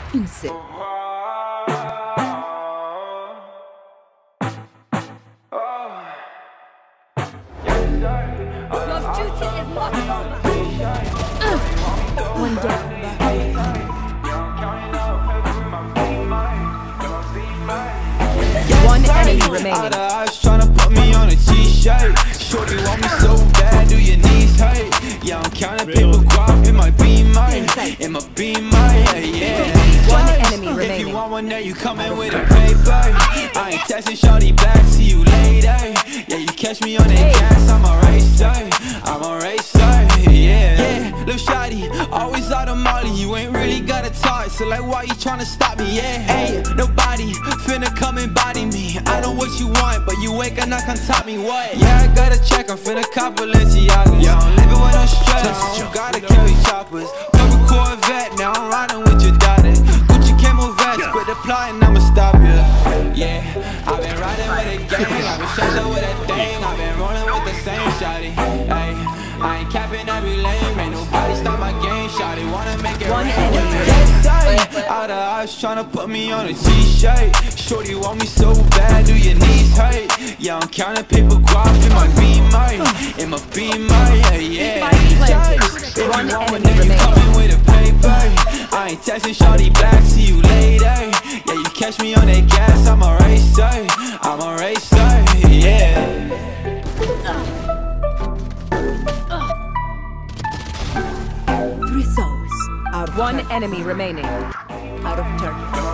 insane. Your duty is not over. One down. One enemy remaining. Out of eyes tryna put me on a t-shirt. Shorty want me so bad, do your knees hurt? Yeah, I'm counting paper guap in my Beamer. In my Beamer, yeah. One enemy If remaining. you want one there, you coming with a paper. I ain't texting shorty back, see you later. Yeah, you catch me on that gas, I'm a racer. I'm a racer, yeah. Lil' shawty, always out of molly. You ain't really got a talk, so like why you tryna stop me, yeah? Hey, nobody finna come and body me. I know what you want, but you ain't gonna come top me, what? Yeah, I gotta check, I'm finna cop Balenciagas. Yeah, I'm living with no stress, don't gotta carry choppers. Double Corvette, now I'm riding with your daughter. Gucci camo vest, quit the plotting, I'ma stop ya. Yeah, I've been riding with a gang, I've been strapped up with a thing, I've been rolling with the same shawty. Hey, I ain't capping every lane, ain't nobody stop my game, shawty. Wanna make it One rain. enemy Out of eyes tryna put me on a t-shirt. Shorty want me so bad, do your knees hurt? Yeah, I'm counting paper guap in my Beamer. In my Beamer, yeah. If you One want one, enemy then you remaining. coming with a paper. I ain't texting shorty back, see you later. Yeah, you catch me on that gas, I'm a racer. I'm a racer, yeah. Three souls. Out. One enemy remaining. Out of turn.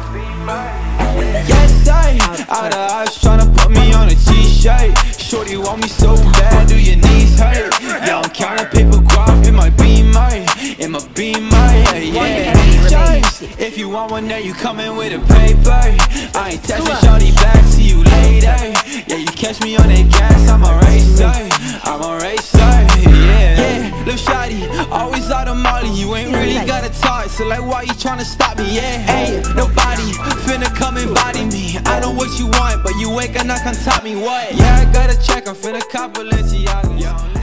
Yes, I out of eyes tryna put me on a t-shirt. Shorty want me so bad, do your knees hurt? Yeah, I'm counting paper guap in my Beamer. In my Beamer, yeah. If you want one there, you coming with a paper. I ain't texting shorty back, see you later. Yeah, you catch me on that gas, I'm a racer. I'm a racer, yeah. Lil' shawty, always out of molly. You ain't really got a talk, so like why you tryna stop me, yeah? Hey, nobody finna come and body me. I know what you want, but you ain't gonna come top me, what? Yeah, I gotta check, I'm finna cop Balenciagas.